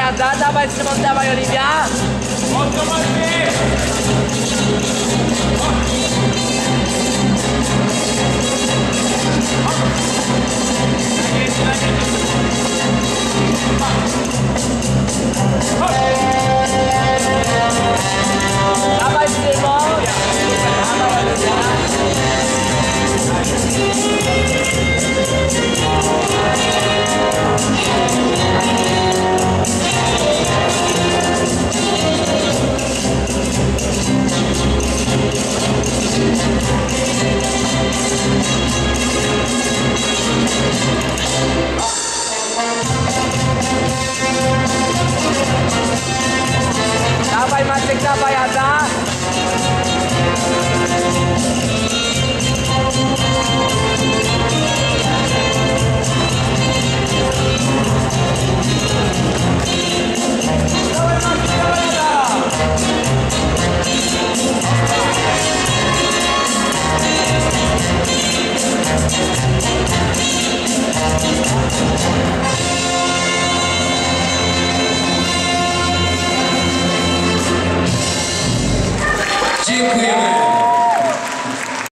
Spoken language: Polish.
jazda, dawaj Szymon, dawaj Oliwia. Dawaj Szymon. Dawaj Oliwia. Dawaj Maciek, dawaj jazda. Dawaj Maciek, dawaj Dziękujemy.